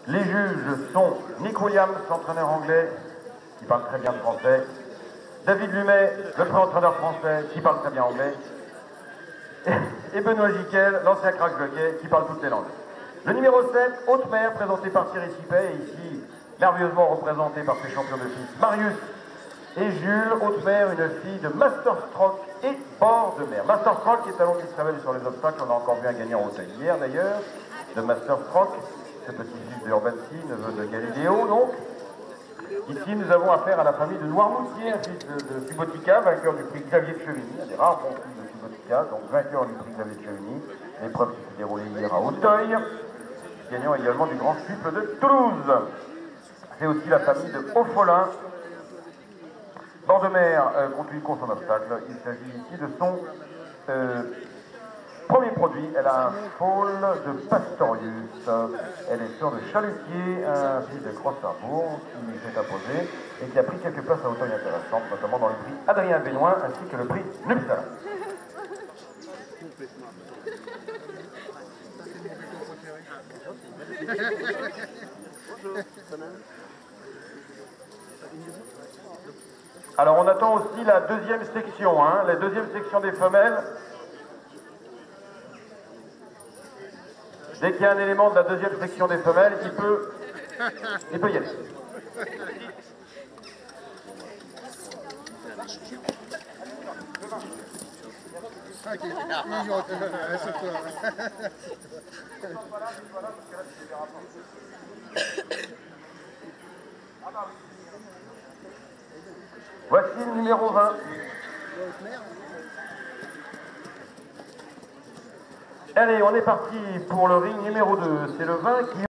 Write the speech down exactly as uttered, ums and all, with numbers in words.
Les juges sont Nick Williams, entraîneur anglais, qui parle très bien français. David Lumet, le pré-entraîneur français, qui parle très bien anglais. Et Benoît Giquel, l'ancien crack jockey, qui parle toutes les langues. Le numéro sept, Haute-Mer, présenté par Thierry Sipet, et ici, merveilleusement représenté par ses champions de fils, Marius et Jules. Haute-Mer, une fille de Masterstroke et bord de mer. Masterstroke qui est talon d'Israël sur les obstacles. On a encore vu un gagnant au Hauteuil hier d'ailleurs, de Masterstroke, ce petit-fils de Urban Sea, neveu de Galiléo donc. Ici, nous avons affaire à la famille de Noirmoutier, un fils de, de Subotica, vainqueur du prix Xavier de Chevigny, un des rares bons fils de Subotica, donc vainqueur du prix Xavier de Chevigny, l'épreuve qui s'est déroulée hier à Hauteuil, gagnant également du grand triple de Toulouse. C'est aussi la famille de Haut-Folin, bord de mer, euh, conduit contre son obstacle. Il s'agit ici de son euh, premier produit. Elle a un foal de Pastorius. Elle est sœur de Chalutier, un fils de Cross-Harbour qui s'est imposé et qui a pris quelques places à Hauteuil intéressantes, notamment dans le prix Adrien Benoît ainsi que le prix Nupsala. Alors on attend aussi la deuxième section, hein, la deuxième section des femelles. Dès qu'il y a un élément de la deuxième section des femelles, il peut, il peut y aller. Voici le numéro vingt. Allez, on est parti pour le ring numéro deux. C'est le vingt qui...